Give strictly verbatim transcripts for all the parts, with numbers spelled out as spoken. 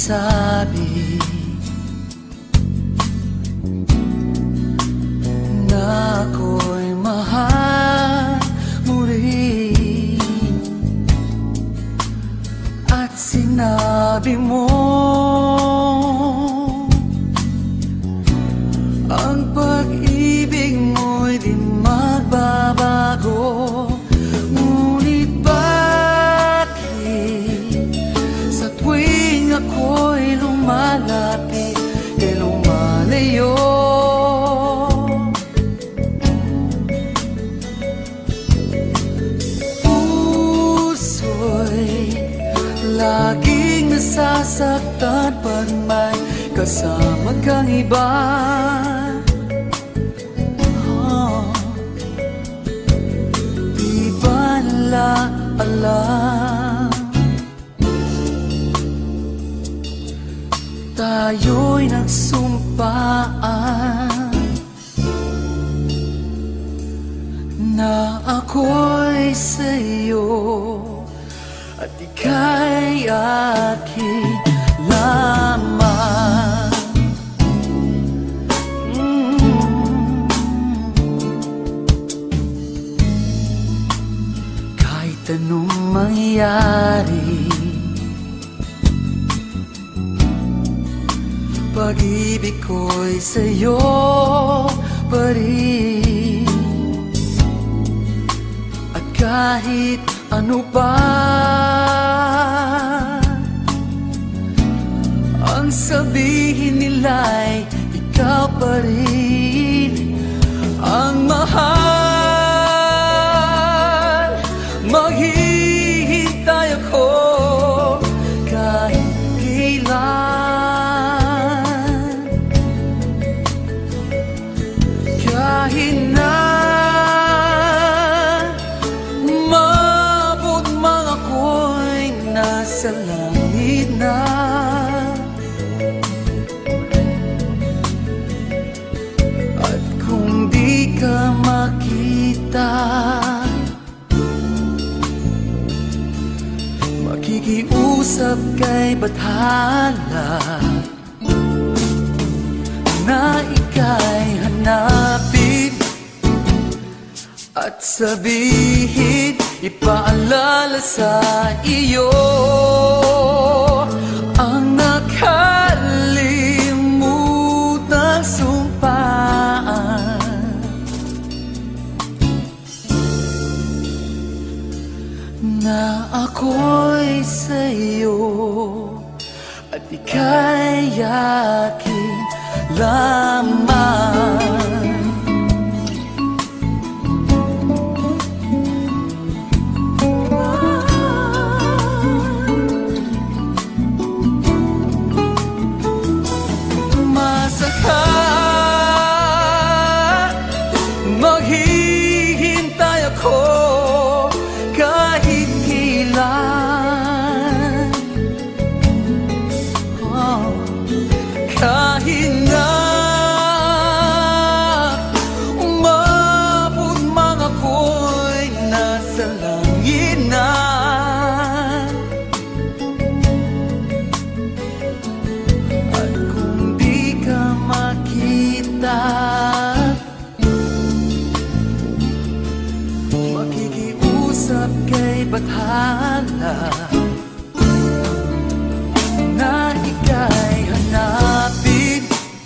nagsabi na ako'y mahal mo rin, at sinabi mo ang pag-ibig mo'y di magbabago. Ngunit bakit sa tuwing ako'y lumalapit kay lumalayo? Puso'y laging nasasaktan pag may kasama kang iba. Alam, tayo'y nagsumpaan na ako'y sa'yo at ika'y aking lamang. Anong mangyari, pag-ibig ko'y sa'yo pa rin. At kahit ano pa ang sabihin nila'y ikaw pa rin ang mahal. Maghihintay ako kahit kailan, kahit na maabot man ako'y nasa langit na. At kung di ka makita, makikiusap kay bathala na ika'y hanapin at sabihin, ipaalala sa iyo ang nakalimutang sumpaan na ako'y sa'yo at ika'y aking lamang. Masaka maghihintay ako kahit kailan, oh, kahit na umabot man ako'y nasa langit na. At kung di ka makita, makikiusap kay bathala na ika'y hanapin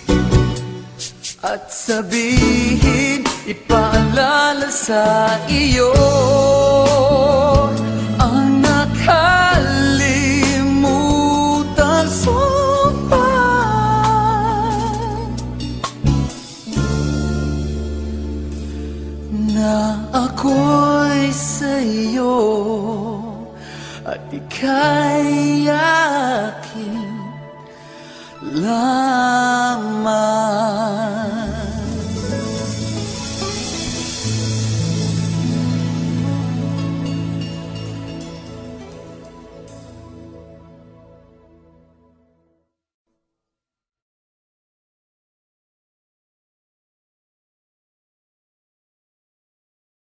at sabihin, ipaalala sa iyo ang nakalimutan sumpaan na ako'y sa'yo at ika'y aking lamang.